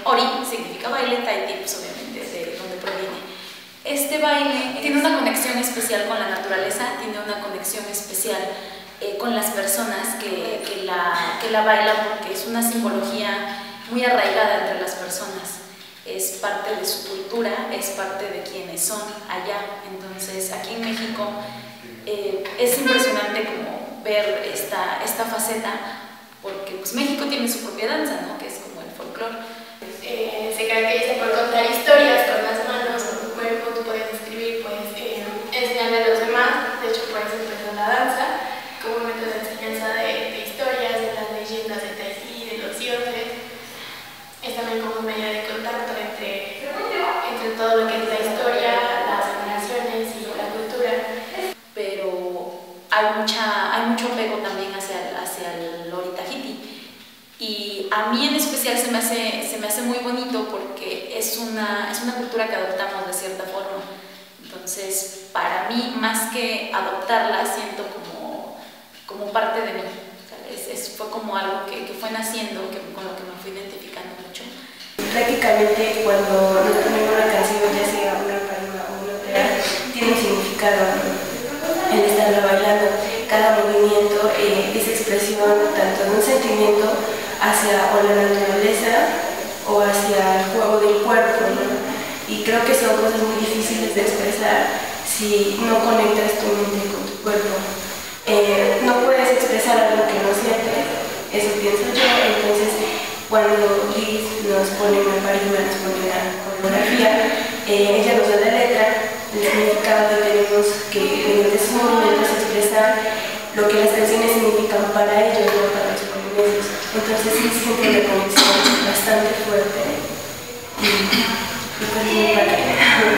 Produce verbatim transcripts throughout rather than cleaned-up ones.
Ori significa baile, Tahiti pues obviamente de donde proviene. Este baile tiene una conexión especial con la naturaleza, tiene una conexión especial eh, con las personas que, que, la, que la bailan, porque es una simbología muy arraigada entre las personas. Es parte de su cultura, es parte de quienes son allá. Entonces aquí en México eh, es impresionante como ver esta, esta faceta, porque pues, México tiene su propia danza, ¿no? Que es como el folclore. Eh, se caracteriza por contar historias con las manos, con tu cuerpo. Tú puedes escribir, puedes eh, enseñarle a los demás. De hecho, puedes empezar la danza como un método de enseñanza de, de historias, de las leyendas de Tahití, de los dioses. Es también como un medio de contacto entre, entre todo lo que es la historia, las generaciones y la cultura. Pero hay, mucha, hay mucho apego también hacia, hacia el Ori Tahiti. Y a mí en especial se me hace, se me hace muy bonito porque es una, es una cultura que adoptamos de cierta forma. Entonces, para mí, más que adoptarla, siento como, como parte de mí. Es, es, fue como algo que, que fue naciendo, que, con lo que me fui identificando mucho. Prácticamente cuando nos ponemos una canción, ya sea una palma o una ópera, tiene un significado el estarlo bailando. Cada movimiento eh, es expresión tanto de un sentimiento hacia o la naturaleza o hacia el juego del cuerpo, ¿no? Y creo que son cosas muy difíciles de expresar si no conectas tu mente con tu cuerpo. Eh, no puedes expresar algo que no sientes, eso pienso yo. Entonces cuando Liz nos pone una parima, nos pone una coreografía, eh, ella nos da la letra, el significado que tenemos que mediante esos movimientos expresar lo que las canciones significan para ellos, no para los polineses. Entonces sí siento una conexión bastante fuerte y, y pues muy padre.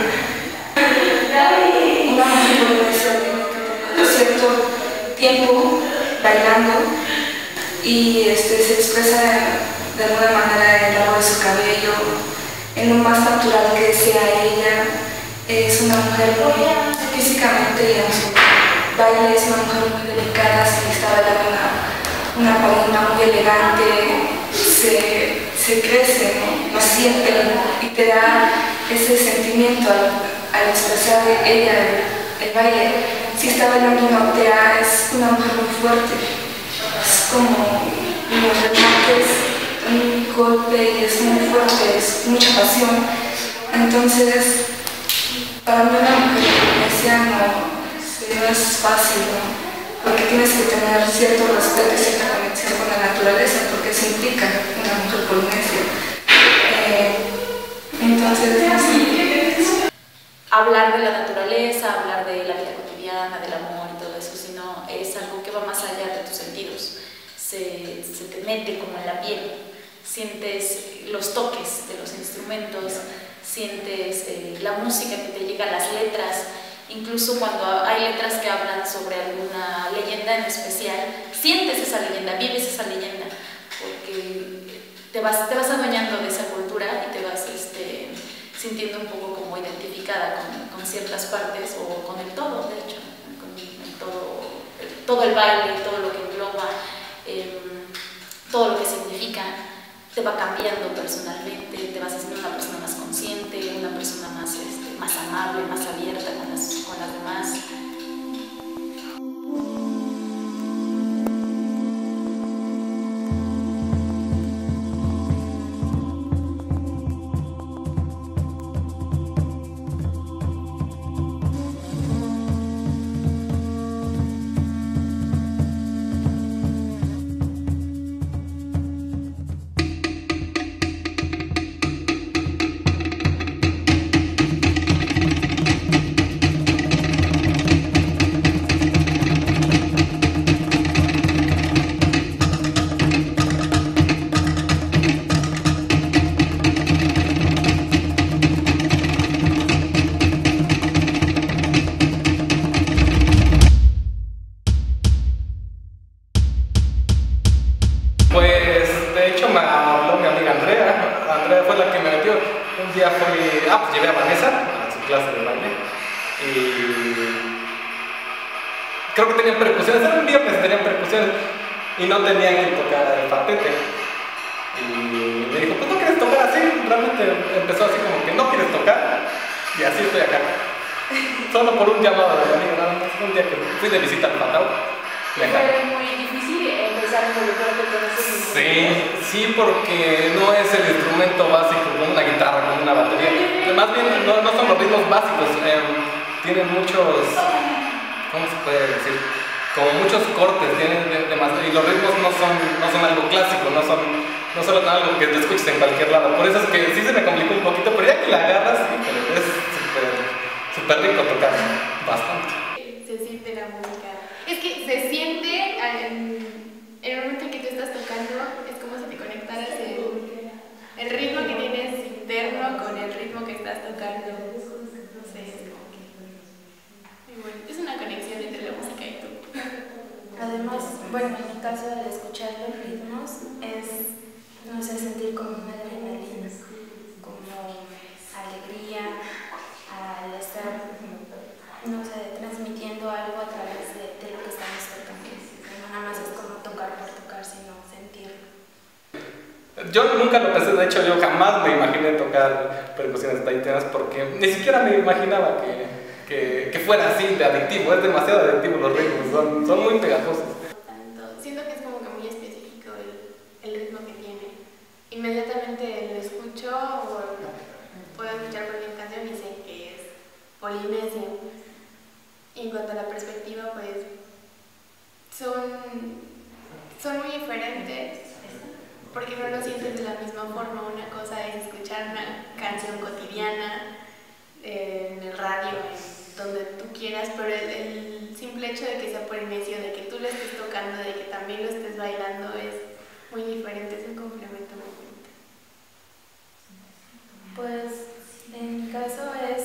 Una mujer polinesia tiene que cierto tiempo bailando y este, se expresa de alguna manera en el largo de su cabello, en lo más natural que sea ella. Es una mujer muy físicamente y en su baile es una mujer muy delicada. Si está bailando una, una paloma muy elegante, se, se crece, ¿no? Lo siente y te da ese sentimiento al, al expresar ella el, el baile. Si está bailando una ópera, es una mujer muy fuerte, es como unos remates, un golpe y es muy fuerte, es mucha pasión. Entonces, para mí una mujer polinesia no, no es fácil, ¿no? Porque tienes que tener cierto respeto y cierta conexión con la naturaleza, porque eso implica una mujer polinesia. Eh, entonces, no. Hablar de la naturaleza, hablar de la vida cotidiana, del amor y todo eso, sino es algo que va más allá de tus sentidos. Se, se te mete como en la piel, sientes los toques de los instrumentos, sientes eh, la música que te llega, las letras, incluso cuando hay letras que hablan sobre alguna leyenda en especial, sientes esa leyenda, vives esa leyenda, porque te vas, te vas adueñando de esa cultura y te vas este, sintiendo un poco como identificada con, con ciertas partes o con el todo, de hecho, con el todo, el, todo el baile, todo lo que engloba, eh, todo lo que significa. Te va cambiando personalmente, te vas haciendo una persona más consciente, una persona más, este, más amable, más abierta con las, con las demás. Un día fui, ah, pues llevé a Vanessa a su clase de baile y creo que tenían percusiones, era un día que tenían percusiones y no tenían que tocar el patete y me dijo, pues no quieres tocar así, realmente empezó así como que no quieres tocar y así estoy acá. Solo por un llamado de mi amigo, nada más. Un día que fui de visita al Patao. Fue muy difícil empezar a involucrarte con esos instrumentos. Sí, sí, porque no es el instrumento básico como una guitarra, como una batería. Más bien no, no son los ritmos básicos, eh, tienen muchos, ¿cómo se puede decir? Como muchos cortes, tienen de, de más, y los ritmos no son, no son algo clásico, no son, no son algo que te escuches en cualquier lado. Por eso es que sí se me complicó un poquito, pero ya que la agarras, sí, pero es súper súper rico tocar, bastante. Se siente la música. Es que se siente en, en el momento en que tú estás tocando, es como si te conectaras el, el ritmo que tienes interno con el ritmo que estás tocando. No sé, es como que muy bueno. Es una conexión entre la música y tú. Además, bueno, en mi caso, al escuchar los ritmos es, no sé, sentir como una adrenalina, como alegría al estar, no sé, transmitiendo algo a través de, de lo que estamos tocando. No nada más es como tocar por tocar, sino sentirlo. Yo nunca lo pensé, de hecho yo jamás me imaginé tocar percusiones taitianas porque ni siquiera me imaginaba que, que, que fuera así de adictivo, es demasiado adictivo los ritmos, son, son muy pegajosos. Tanto, siento que es como que muy específico el, el ritmo que tiene. Inmediatamente lo escucho o puedo escuchar cualquier canción y sé que es polinesio. Y en cuanto a la perspectiva, pues son, son muy diferentes porque no lo sientes de la misma forma. Una cosa es escuchar una canción cotidiana eh, en el radio, en donde tú quieras, pero el, el simple hecho de que sea polinesio, de que tú lo estés tocando, de que también lo estés bailando, es muy diferente, es un complemento muy bonito. Pues en mi caso es,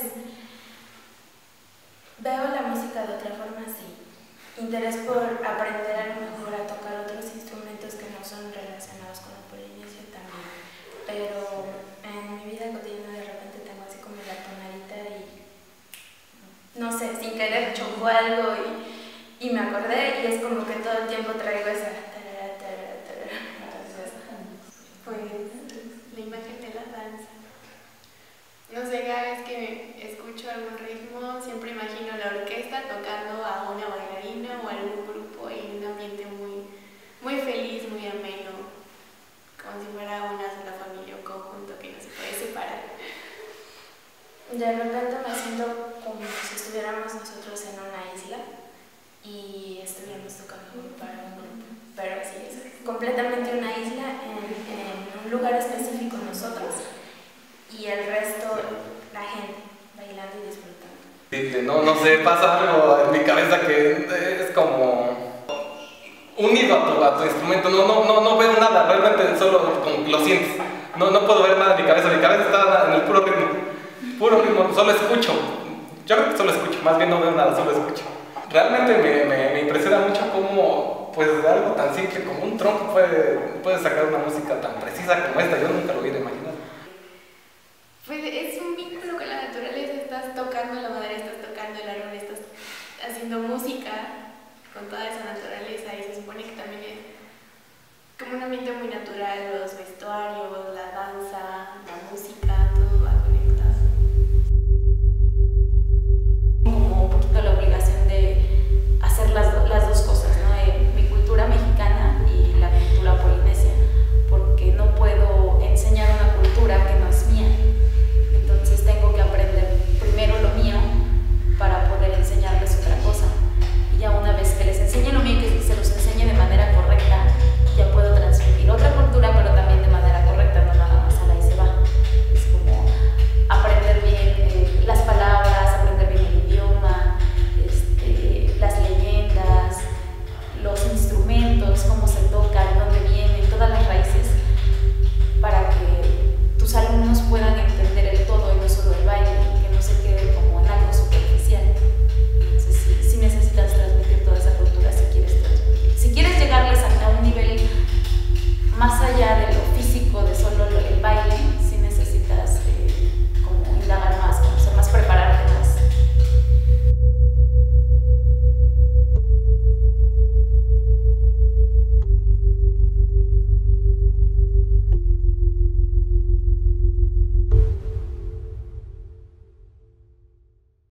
veo la música de otra forma, sí. Interés por aprender a lo mejor a tocar otros instrumentos que no son relacionados con la polinesia también. Pero en mi vida cotidiana de repente tengo así como la tonadita y no sé, sin querer chocó algo y, y me acordé y es como que todo el tiempo traigo esa tarara, tarara, tarara. Entonces, pues la imagen de la danza. No sé, cada vez que escucho algún ritmo, siempre imagino la orquesta tocando a una bailarina o a algún grupo en un ambiente muy, muy feliz, muy ameno, como si fuera una sola familia o conjunto que no se puede separar. de repente me siento como si estuviéramos nosotros en una isla y estuviéramos tocando para un grupo, pero sí, es completamente una isla en, en un lugar específico nosotros y el resto la gente bailando y disfrutando. No, no sé, pasa algo en mi cabeza que es como unido a tu, a tu instrumento, no, no, no, no veo nada, realmente solo como lo sientes, no, no puedo ver nada en mi cabeza, mi cabeza está en el puro ritmo, puro ritmo, solo escucho, yo creo que solo escucho, más bien no veo nada, solo escucho. Realmente me, me, me impresiona mucho cómo, pues de algo tan simple como un tronco puede, puede sacar una música tan precisa como esta, yo nunca lo hubiera imaginado.